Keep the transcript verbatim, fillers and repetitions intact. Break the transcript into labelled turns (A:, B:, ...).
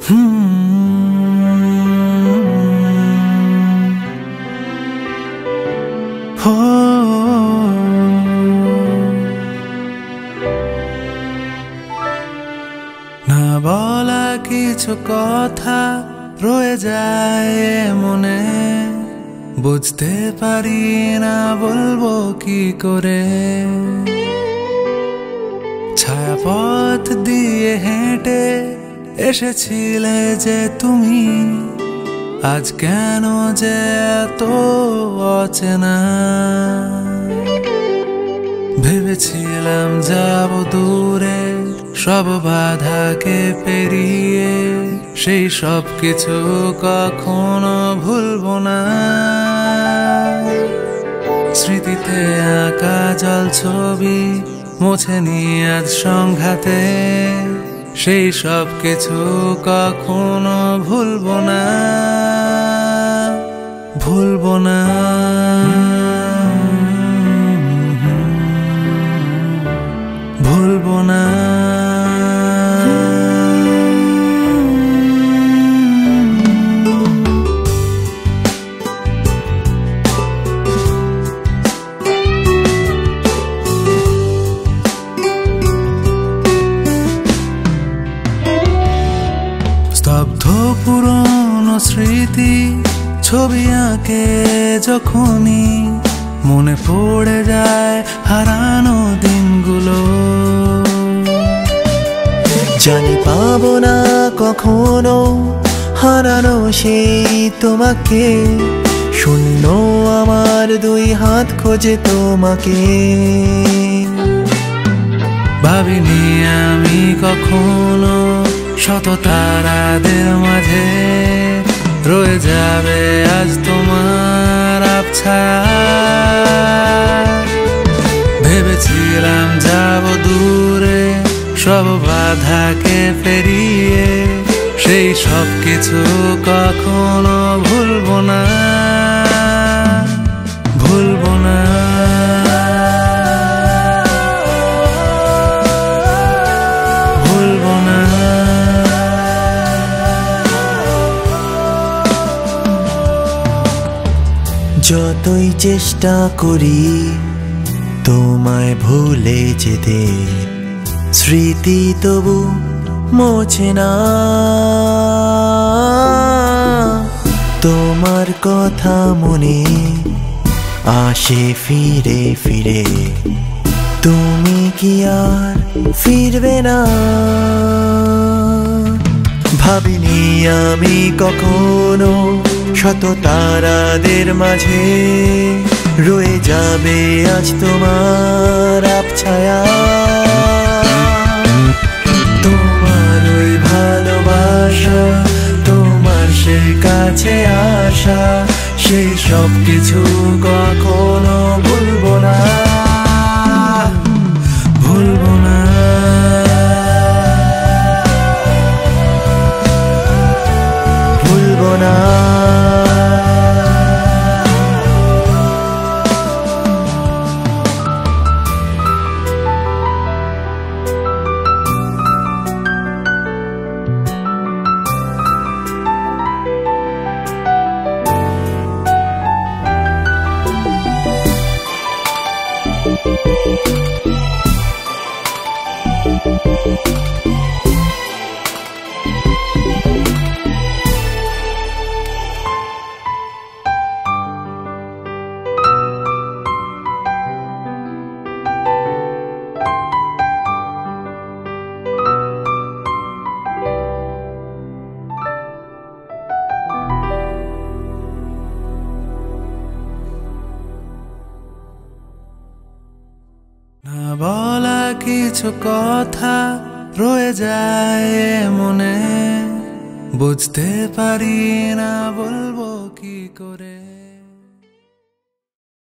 A: না বলা কিছু কথা রয়ে যায় মনে, বুঝতে পারি না বলবো কি করে। ছায়াপথ দিয়ে হেঁটে এসেছিলে যে তুমি, আজ কেন যে এত অচেনা। ভেবেছিলাম যাব দূরে সব বাধাকে পেরিয়ে, সেই সব কিছু কখনো ভুলবো না। স্মৃতিতে আঁকা জল ছবি মুছে নিয়ে আজ সংঘাতে, সেই সব কিছু কখনো ভুলবো না, ভুলবো না, ভুলবো না। স্তব্ধ পুরনো স্মৃতি ছবি আঁকে যখনই, মনে পড়ে যায় হারানো দিনগুলো।
B: জানি পাবো না কখনো হারানো সেই তোমাকে, শূন্য আমার দুই হাত খোঁজে তোমাকে।
A: ভাবিনি আমি কখনো শত তারাদের মাঝে রয়ে যাবে আজ তোমার আবছায়া। ভেবেছিলাম যাব দূরে সব বাধাকে পেরিয়ে, সেই সব কিছু কখনো ভুলবো না, ভুলবো না, ভুলবো না।
B: যতই চেষ্টা করি তোমায় ভুলে যেতে, স্মৃতি তবু মোছে না। তোমার কথা মনে আসে ফিরে ফিরে, তুমি কি আর ফিরবে না। ভাবিনি আমি কখনো শত তারাদের মাঝে রয়ে যাবে আজ তোমার আবছায়া। তোমার ওই ভালোবাসা, তোমার সে কাছে আসা, সেই সব কিছু কখনো ভুলবো না, ভুলবো না, ভুলবো না।
A: না বলা কিছু কথা রয়ে যায় মনে, বুঝতে পারি না বলবো কি করে।